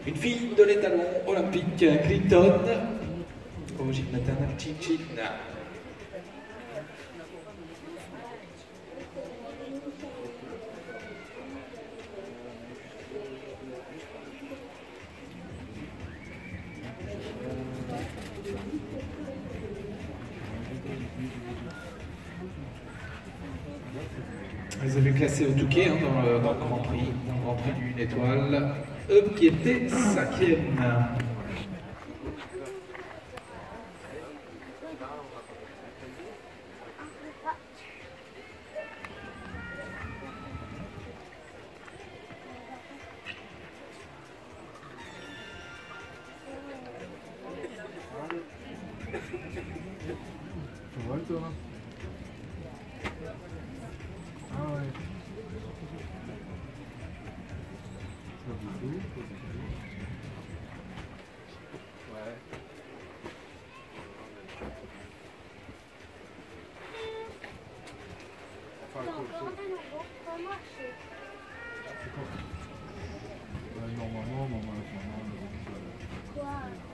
Une fille de l'étalon olympique Clinton, au gîte maternel Chin. Vous avez classé au Touquet dans le Grand Prix, d'une étoile, qui était 5e. Tu vois toi? Ah ouais. Ça vous dit? Ouais. Enfin, normalement, Quoi?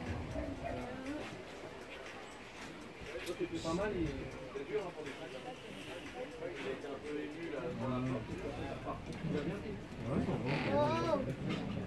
C'était pas mal, c'était dur pour des fans. Il a été un peu ému là, dans la porte. Il a bien fait. ouais, ça va.